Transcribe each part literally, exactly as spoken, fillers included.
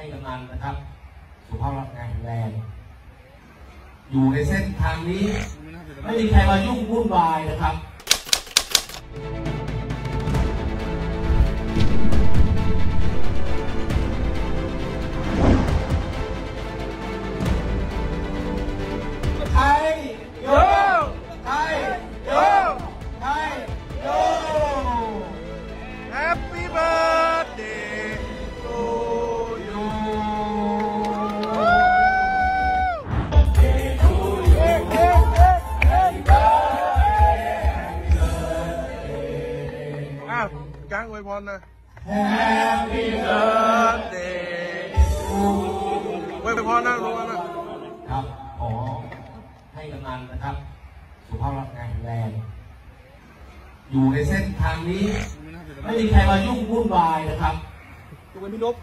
กำนันนะครับสุขภาพแข็งแรงอยู่ในเส้นทางนี้ไม่มีใครมายุ่งวุ่นวายนะครับไทยโยไทยโยไทยโย Happy birthday to you อ้าวจ้างอวยพรนะ Happy birthday อวยพรนะอวยพรนะครับขอให้กำนันนะครับสุขภาพแข็งแรงอยู่ในเส้นทางนี้ไม่มีใครมายุ่งวุ่นวายนะครับยกเว้นพี่นพ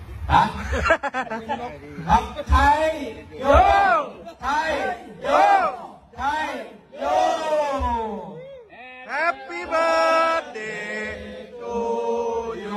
ครับไทยโยไทยโยไทยโย Happy birthday to you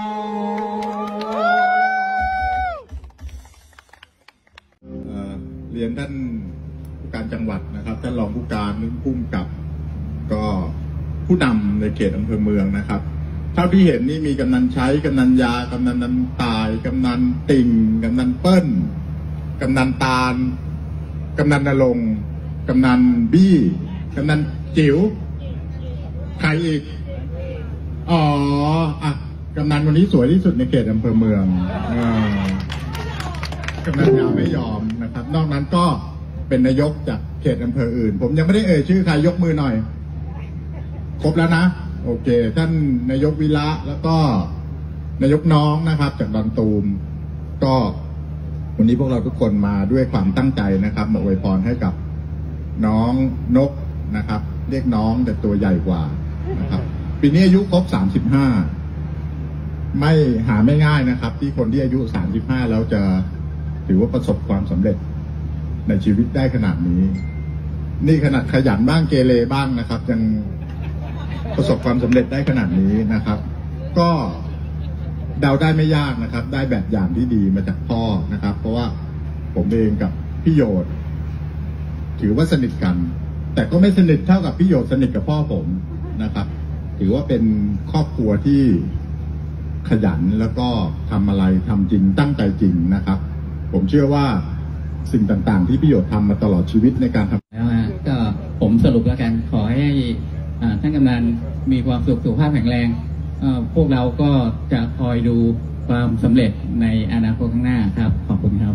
เรียนท่านผู้การจังหวัดนะครับท่านรองผู้การผู้กำกับก็ผู้นำในเขตอำเภอเมืองนะครับเท่าที่เห็นนี่มีกำนันใช้กำนันยากำนันนันตายกำนันติ่งกำนันเปิ้ลกำนันตาลกำนันนรงค์กำนันบี้กำนันจิ๋วใครอีกอ๋ออ่ะกำนันคนนี้สวยที่สุดในเขตอำเภอเมืองอ่ากำนันยาไม่ยอมนะครับนอกนั้นก็เป็นนายกจากเขตอำเภออื่นผมยังไม่ได้เอ่ยชื่อใครยกมือหน่อยครบแล้วนะโอเคท่านนายกวิระแล้วก็นายกน้องนะครับจากดอนตูมก็วันนี้พวกเราทุกคนมาด้วยความตั้งใจนะครับมาอวยพรให้กับน้องนกนะครับเรียกน้องแต่ตัวใหญ่กว่านะครับปีนี้อายุครบสามสิบห้าไม่หาไม่ง่ายนะครับที่คนที่อายุสามสิบห้าแล้วจะถือว่าประสบความสำเร็จในชีวิตได้ขนาดนี้นี่ขนาดขยันบ้างเกเรบ้างนะครับยังประสบความสำเร็จได้ขนาดนี้นะครับก็เดาได้ไม่ยากนะครับได้แบบอย่างที่ดีมาจากพ่อนะครับเพราะว่าผมเองกับพี่โยชน์ถือว่าสนิทกันแต่ก็ไม่สนิทเท่ากับพี่โยชน์สนิทกับพ่อผมนะครับถือว่าเป็นครอบครัวที่ขยันแล้วก็ทำอะไรทำจริงตั้งใจจริงนะครับผมเชื่อว่าสิ่งต่างๆที่พี่โยชน์ทำมาตลอดชีวิตในการทำแล้วก็ผมสรุปแล้วกันขอให้ท่านกำนันมีความสุขสุขภาพแข็งแรงพวกเราก็จะคอยดูความสำเร็จในอนาคตข้างหน้าครับขอบคุณครับ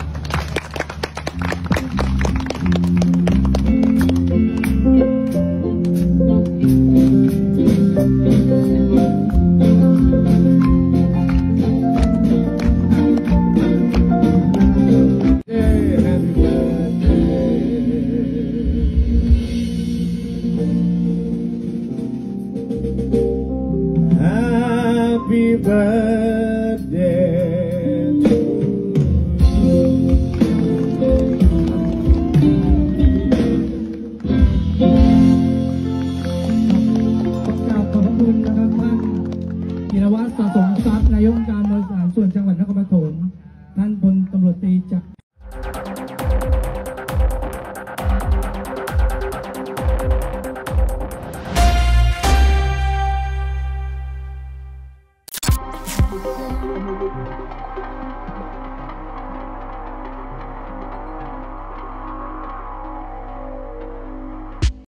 Happy birthday to you ขอบพระคุณนะครับท่านกิรวัตรสะสมทรัพย์นายกองค์การบริหารส่วนจังหวัดนครปฐมท่านพลตำรวจตรีจักร